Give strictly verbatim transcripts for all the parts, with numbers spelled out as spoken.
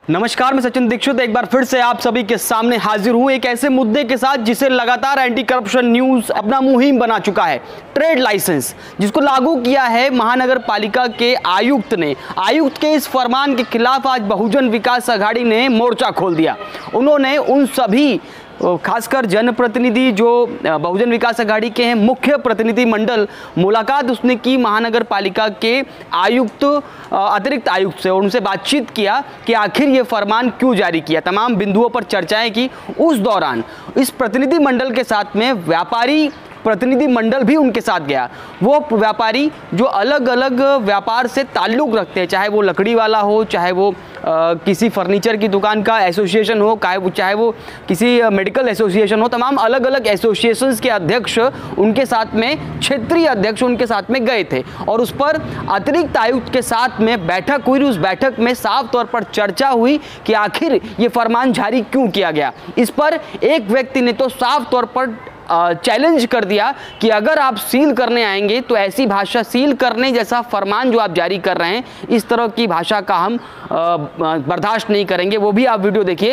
नमस्कार, मैं सचिन दीक्षित एक बार फिर से आप सभी के सामने हाजिर हूं एक ऐसे मुद्दे के साथ जिसे लगातार एंटी करप्शन न्यूज अपना मुहिम बना चुका है। ट्रेड लाइसेंस जिसको लागू किया है महानगर पालिका के आयुक्त ने। आयुक्त के इस फरमान के खिलाफ आज बहुजन विकास आघाड़ी ने मोर्चा खोल दिया। उन्होंने उन सभी खासकर जनप्रतिनिधि जो बहुजन विकास आघाड़ी के हैं, मुख्य प्रतिनिधि मंडल मुलाकात उसने की महानगर पालिका के आयुक्त अतिरिक्त आयुक्त से और उनसे बातचीत किया कि आखिर ये फरमान क्यों जारी किया। तमाम बिंदुओं पर चर्चाएं की। उस दौरान इस प्रतिनिधि मंडल के साथ में व्यापारी प्रतिनिधि मंडल भी उनके साथ गया। वो व्यापारी जो अलग अलग व्यापार से ताल्लुक़ रखते हैं, चाहे वो लकड़ी वाला हो, चाहे वो आ, किसी फर्नीचर की दुकान का एसोसिएशन हो, चाहे वो चाहे वो किसी मेडिकल एसोसिएशन हो, तमाम अलग अलग एसोसिएशंस के अध्यक्ष उनके साथ में, क्षेत्रीय अध्यक्ष उनके साथ में गए थे और उस पर अतिरिक्त आयुक्त के साथ में बैठक हुई। उस बैठक में साफ तौर पर चर्चा हुई कि आखिर ये फरमान जारी क्यों किया गया। इस पर एक व्यक्ति ने तो साफ तौर पर चैलेंज कर दिया कि अगर आप सील करने आएंगे तो ऐसी भाषा, सील करने जैसा फरमान जो आप जारी कर रहे हैं, इस तरह की भाषा का हम बर्दाश्त नहीं करेंगे। वो भी आप वीडियो देखिए।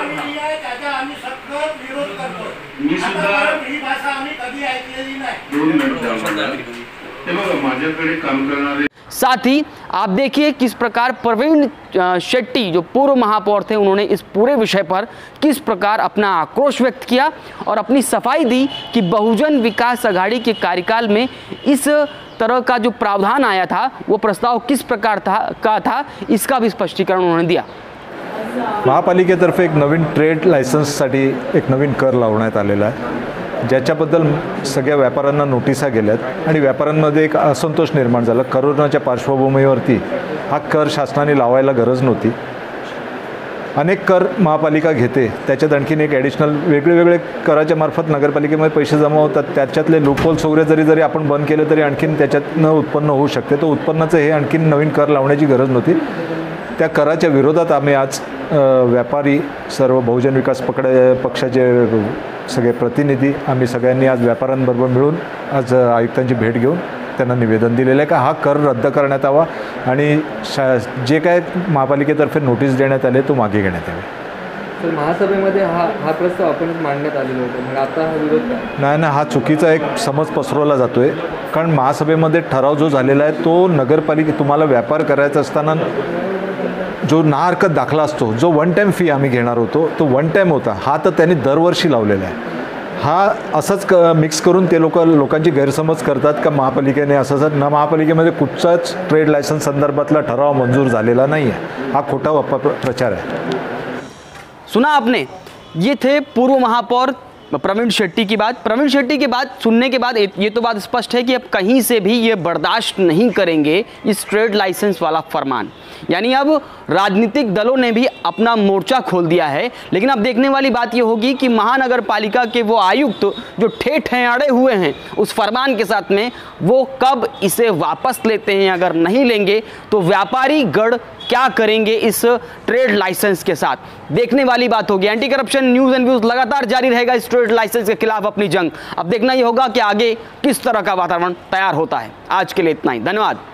साथ ही आप देखिए किस प्रकार प्रवीण शेट्टी जो पूर्व महापौर थे, उन्होंने इस पूरे विषय पर किस प्रकार अपना आक्रोश व्यक्त किया और अपनी सफाई दी कि बहुजन विकास आघाड़ी के कार्यकाल में इस तरह का जो प्रावधान आया था वो प्रस्ताव किस प्रकार था का था इसका भी स्पष्टीकरण उन्होंने दिया। महापालिकेतर्फे एक नवीन ट्रेड लायसन्ससाठी एक नवीन कर लावण्यात आलेला आहे, ज्याच्याबद्दल सगळ्या व्यापाऱ्यांना नोटिसा गेल्यात आणि व्यापाऱ्यांमध्ये एक असंतोष निर्माण झाला। करोनाच्या पार्श्वभूमीवरती हा कर शासनाने लावायला गरज नव्हती। अनेक कर महापालिका घेते, त्याच्यात आणखीन एक ॲडिशनल वेगळे वेगळे कराच्या मार्फत नगरपालिकेमध्ये पैसे जमा होतात, त्याच्यातले लूपहोल्स वगैरे जरी जरी आपण बंद केले तरी आणखीन त्याच्यातनं उत्पन्न होऊ शकते। तो उत्पन्नाचं हे आणखीन नवीन कर लावण्याची गरज नव्हती। त्या कराच्या विरोधात आम्ही आज व्यापारी, सर्व बहुजन विकास पकड पक्षाचे सगळे प्रतिनिधी, आम्ही सगळ्यांनी आज व्यापाऱ्यांबरोबर मिळून आज आयुक्तांची भेट घेऊन त्यांना निवेदन दिलेलं आहे की हा कर रद्द करण्यात यावा आणि जे काय महापालिकेतर्फे नोटीस देण्यात आले तो मागे घेण्यात यावे। तर महासभेमध्ये हा हा प्रस्ताव आपणच मांडण्यात आलेला होता, मग आता हा विरोध नाही ना, हा चुकीचा एक समज पसरवला जातोय। कारण महासभेमध्ये ठराव जो झालेला आहे तो नगरपालिके तुम्हाला व्यापार करायचा असताना जो ना हरकत दाखला असतो, जो वन टाईम फी आम्ही घेणार होतो तो वन टाईम होता, हा तर त्यांनी दरवर्षी लावलेला आहे। हा असंच क मिक्स करून ते लोक लोकांची गैरसमज करतात का महापालिकेने असं ना, महापालिकेमध्ये कुठचाच ट्रेड लायसन्स संदर्भातला ठराव मंजूर झालेला नाही आहे। हा खोटा प्रचार आहे। सुना आपने, ये थे पूर्व महापौर प्रवीण शेट्टी की बात। प्रवीण शेट्टी की बात सुनने के बाद ये तो बात स्पष्ट है कि अब कहीं से भी ये बर्दाश्त नहीं करेंगे इस ट्रेड लाइसेंस वाला फरमान। यानी अब राजनीतिक दलों ने भी अपना मोर्चा खोल दिया है। लेकिन अब देखने वाली बात ये होगी कि महानगर पालिका के वो आयुक्त जो ठेठ हैं, अड़े हुए हैं उस फरमान के साथ में, वो कब इसे वापस लेते हैं। अगर नहीं लेंगे तो व्यापारी गढ़ क्या करेंगे इस ट्रेड लाइसेंस के साथ, देखने वाली बात होगी। Anti corruption news and views लगातार जारी रहेगा इस ट्रेड लाइसेंस के खिलाफ अपनी जंग। अब देखना ये होगा कि आगे किस तरह का वातावरण तैयार होता है। आज के लिए इतना ही, धन्यवाद।